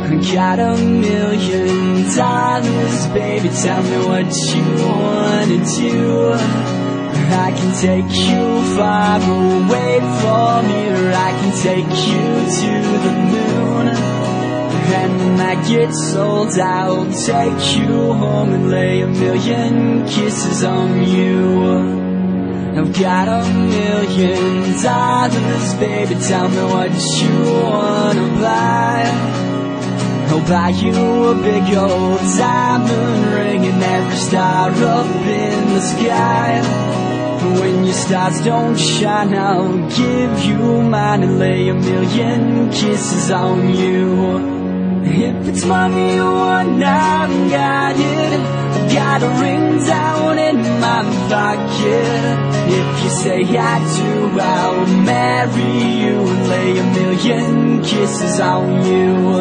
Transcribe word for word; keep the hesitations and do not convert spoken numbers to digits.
Got a million dollars, baby, tell me what you wanna do. I can take you far away from here, I can take you to the moon. And when I get sold, I'll take you home and lay a million kisses on you. I've got a million dollars, baby, tell me what you wanna buy. I'll buy you a big old diamond ring and every star up in the sky. When your stars don't shine, I'll give you mine and lay a million kisses on you. If it's money you want, I've got it. I've got a ring down in my pocket. If you say I do, I'll marry you and lay a million kisses on you.